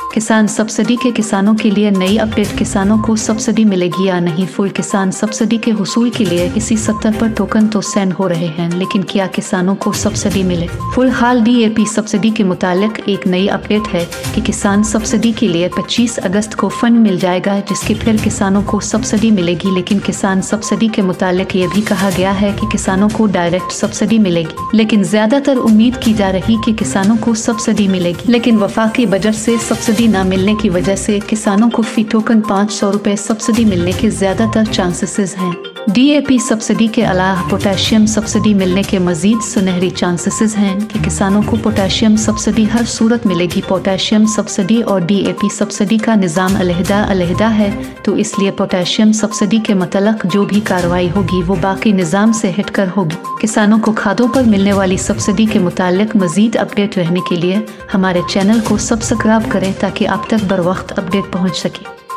किसान सब्सिडी के किसानों के लिए नई अपडेट। किसानों को सब्सिडी मिलेगी या नहीं? फुल किसान सब्सिडी के हुसूल के लिए इसी 70 पर टोकन तो सेंड हो रहे हैं, लेकिन क्या किसानों को सब्सिडी मिले? फुल हाल DAP सब्सिडी के मुतालिक एक नई अपडेट है कि किसान सब्सिडी के लिए 25 अगस्त को फंड मिल जाएगा, जिसके फिर किसानों को सब्सिडी मिलेगी। लेकिन किसान सब्सिडी के मुतालिक ये भी कहा गया है कि किसानों को डायरेक्ट सब्सिडी मिलेगी, लेकिन ज्यादातर उम्मीद की जा रही कि किसानों को सब्सिडी मिलेगी। लेकिन वफाकी बजट से सब्सिडी न मिलने की वजह से किसानों को फी टोकन 500 रुपए सब्सिडी मिलने के ज्यादातर चांसेस हैं। DAP सब्सिडी के अलावा पोटेशियम सब्सिडी मिलने के मजीद सुनहरी चांसेस हैं कि किसानों को पोटेशियम सब्सिडी हर सूरत मिलेगी। पोटेशियम सब्सिडी और DAP सब्सिडी का निज़ाम अलहदा है, तो इसलिए पोटेशियम सब्सिडी के मतलब जो भी कार्रवाई होगी वो बाकी निज़ाम से हटकर होगी। किसानों को खादों पर मिलने वाली सब्सिडी के मुतालिक मजीद अपडेट रहने के लिए हमारे चैनल को सब्सक्राइब करें ताकि आप तक बर वक्त अपडेट पहुँच सके।